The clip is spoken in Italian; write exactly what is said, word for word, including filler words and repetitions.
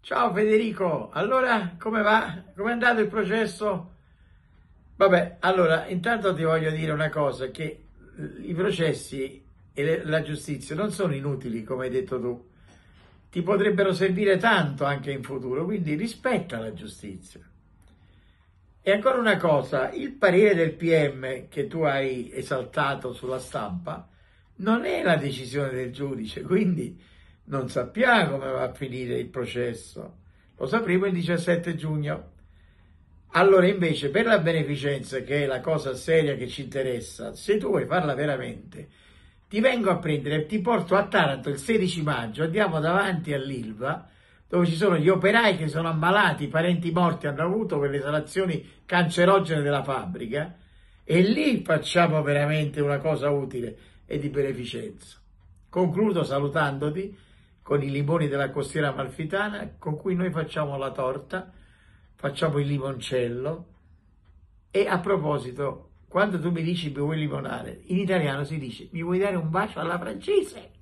Ciao Federico, allora come va? Come è andato il processo? Vabbè, allora intanto ti voglio dire una cosa, che i processi e le- la giustizia non sono inutili, come hai detto tu, ti potrebbero servire tanto anche in futuro, quindi rispetta la giustizia. E ancora una cosa, il parere del P M che tu hai esaltato sulla stampa non è la decisione del giudice, quindi non sappiamo come va a finire il processo. Lo sapremo il diciassette giugno. Allora invece per la beneficenza, che è la cosa seria che ci interessa, se tu vuoi farla veramente, ti vengo a prendere e ti porto a Taranto il sedici maggio, andiamo davanti all'Ilva, dove ci sono gli operai che sono ammalati, i parenti morti hanno avuto per le esalazioni cancerogene della fabbrica, e lì facciamo veramente una cosa utile e di beneficenza. Concludo salutandoti con i limoni della costiera amalfitana, con cui noi facciamo la torta, facciamo il limoncello. E a proposito, quando tu mi dici mi vuoi limonare, in italiano si dice mi vuoi dare un bacio alla francese?